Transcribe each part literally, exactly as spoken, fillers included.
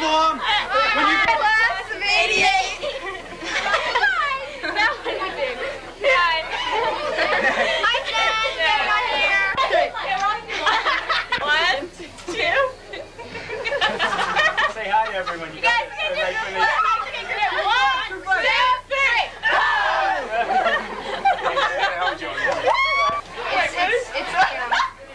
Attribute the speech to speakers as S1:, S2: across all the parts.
S1: Mom. When you
S2: class of eighty-eight. That was a big. Hi, Jen. Get on here. One, two.
S1: say hi to everyone. You,
S2: you guys can do it. One, two, three.
S1: How would you do it?
S2: It's, it's, it's um,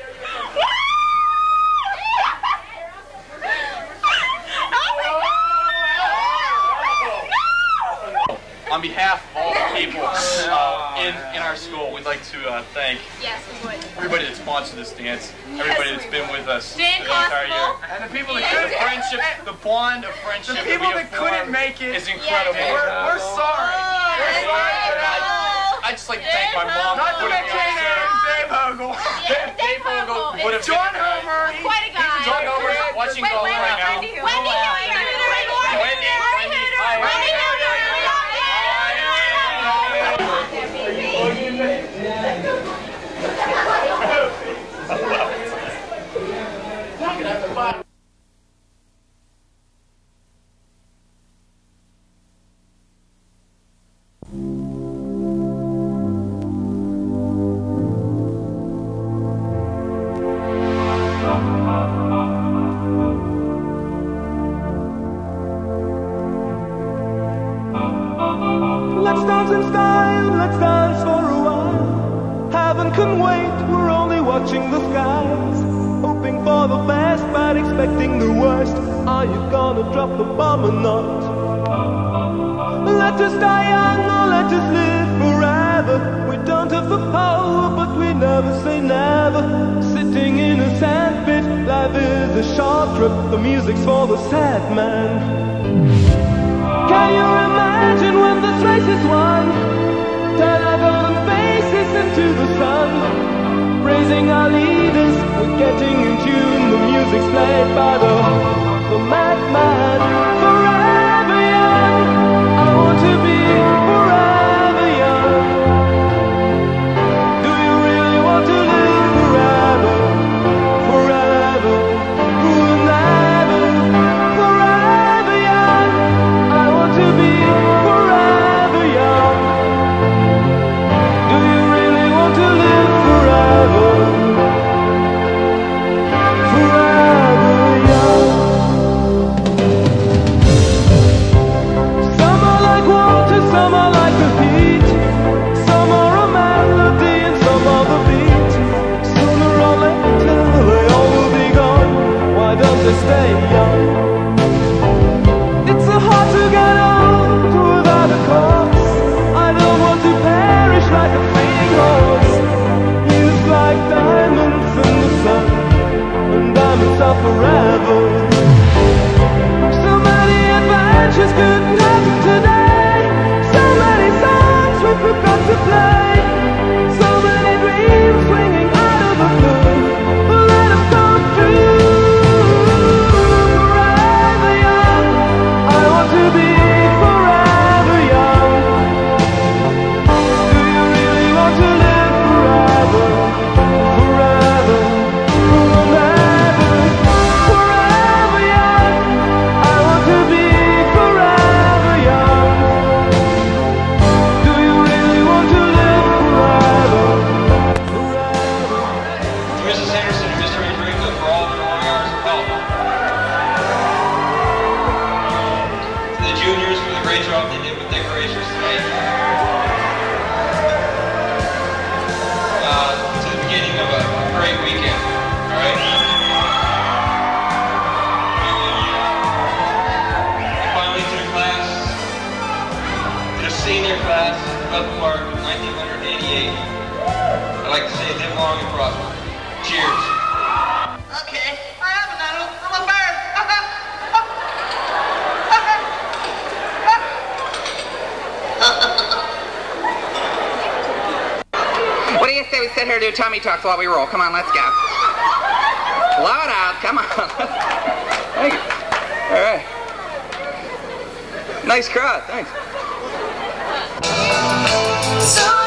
S1: On behalf of all the people uh, in, in our school, we'd like to uh, thank
S2: yes, we would.
S1: everybody that sponsored this dance, everybody that's been with us the
S2: Dan
S1: entire year.
S2: Constable.
S1: And the people that couldn't, the friendship, the bond of friendship
S3: The people
S1: that, we
S3: that couldn't make it
S1: is incredible.
S3: Yeah, we're, we're sorry.
S2: Oh,
S3: we're sorry.
S1: I'd just like to thank my mom.
S3: Not to mention Dave Hogle.
S2: Yeah,
S1: Dave Hogle would have
S3: John Homer.
S2: Quite a guy.
S1: John Homer is watching
S2: wait,
S1: golf
S2: wait,
S1: right now.
S2: Wendy, Wendy, Wendy, Wendy,
S1: Wendy, hi, Wendy.
S4: Let's dance in style, let's dance for a while. Heaven can wait, we're only watching the skies. Hoping for the best, but expecting the worst. Are you gonna drop the bomb or not? Let us die young or let us live forever. We don't have the power, but we never say never. Sitting in a sandpit, life is a short trip. The music's for the sad man. Can you imagine when this race is won? Turn our golden faces into the sun. Praising our leaders, we're getting in tune. The music's played by the, the madman. Forever young, I want to be forever young. Do you really want to live forever? Forever, forever, forever young. I want to be forever young. Do you really want to live forever? Forever young. Some are like water, some are like the heat. Some are a melody and some are the beat. Sooner or later they all will be gone. Why don't they stay young? It's so hard to get old without a cause. I don't want to perish like a fleeing horse. Used like diamonds in the sun, and diamonds are forever. So many adventures couldn't happen today. So many songs we forgot to play. So many dreams swinging out of the blue. Let them come true. Forever young, I want to be forever young. Do you really want to live forever? Forever, forever, forever young. I want to be forever young. Do you really want to live forever? Forever.
S5: To Missus Henderson and Mister Rodrigo for all their long hours of help. To the juniors for the great job they did with decorations tonight. Uh, to the beginning of a great weekend, alright? And finally to the class, to the senior class, Bethel Park, nineteen eighty-eight. I'd like to say live long and prosper. Cheers.
S6: Okay, I have another. I'm a bird.
S7: What do you say we sit here and do tummy tucks while we roll? Come on, let's go. Loud out, come on. Thank you. All right. Nice crowd, thanks.
S8: So